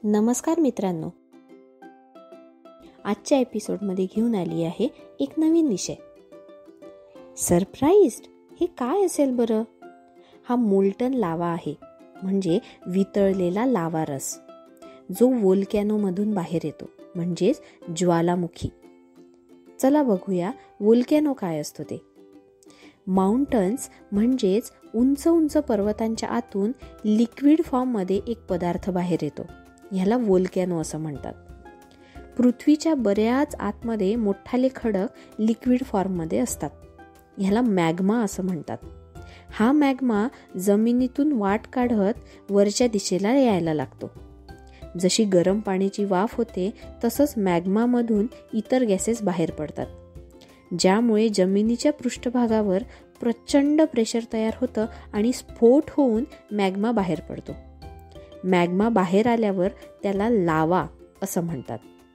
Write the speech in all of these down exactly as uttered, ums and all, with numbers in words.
नमस्कार मित्रांनो, आजच्या एपिसोडमध्ये घेऊन आली आहे एक नवीन विषय. सरप्राईज्ड हे काय असेल बरं? हा मोल्टन लावा आहे, म्हणजे वितळलेला लावा रस, जो वोल्कॅनोमधून बाहेर येतो, म्हणजेच ज्वालामुखी. चला बघूया वोल्कॅनो काय असतो ते. माउंटन्स म्हणजेच उंच उंच पर्वतांच्या आतून लिक्विड फॉर्ममध्ये एक पदार्थ बाहेर येतो. ह्याला वोल्कॅनो असं म्हणतात. पृथ्वीच्या बऱ्याच आतमध्ये मोठाले खडक लिक्विड फॉर्ममध्ये असतात. ह्याला मॅग्मा असं म्हणतात. हा मॅग्मा जमिनीतून वाट काढत वरच्या दिशेला यायला लागतो. जशी गरम पाण्याची वाफ होते तसंच मॅग्मामधून इतर गॅसेस बाहेर पडतात, ज्यामुळे जमिनीच्या पृष्ठभागावर प्रचंड प्रेशर तयार होतं आणि स्फोट होऊन मॅग्मा बाहेर पडतो. मॅग्मा बाहेर आल्यावर त्याला लावा असं म्हणतात.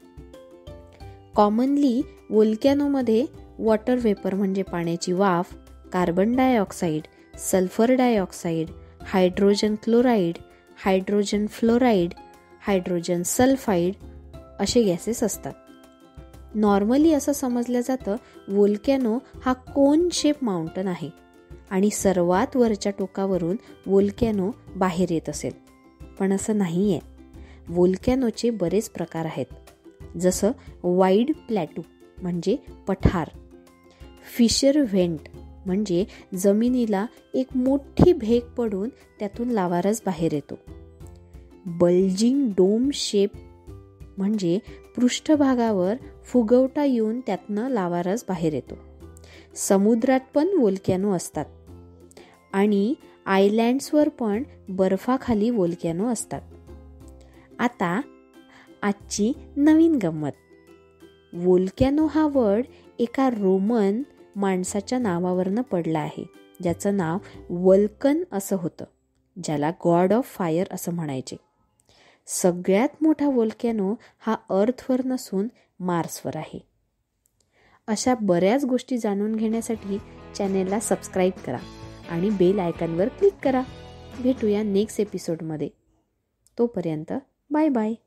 कॉमनली वोल्कॅनोमध्ये वॉटर वेपर म्हणजे पाण्याची वाफ, carbon dioxide, sulphur dioxide, hydrogen chloride, hydrogen fluoride, hydrogen sulphide असे गॅसेस असतात. नॉर्मली असं समजलं जातं वोल्कॅनो हा कोन शेप माउंटन आहे आणि सर्वात वरच्या टोकावरून वोल्कॅनो बाहेर येत असेल. पण असं नाही आहे. वोल्कॅनोचे बरेच प्रकार आहेत, जसं वाईड प्लॅटू म्हणजे पठार, फिशर व्हेंट म्हणजे जमिनीला एक मोठी भेग पडून त्यातून लावारस बाहेर येतो, बल्जिंग डोम शेप म्हणजे पृष्ठभागावर फुगवटा येऊन त्यातनं लावारस बाहेर येतो. समुद्रात पण वोल्कॅनो असतात आणि आयलँड्सवर पण बर्फाखाली वोल्कॅनो असतात. आता आजची नवीन गंमत. वोल्कॅनो हा वर्ड एका रोमन माणसाच्या नावावरनं पडला आहे, ज्याचं नाव वल्कन असं होतं, ज्याला गॉड ऑफ फायर असं म्हणायचे. सगळ्यात मोठा वोल्कॅनो हा अर्थवर नसून मार्सवर आहे. अशा बऱ्याच गोष्टी जाणून घेण्यासाठी चॅनेलला सबस्क्राईब करा आणि बेल आयकॉनवर क्लिक करा. भेटूया नेक्स्ट एपिसोडमध्ये. तोपर्यंत बाय बाय.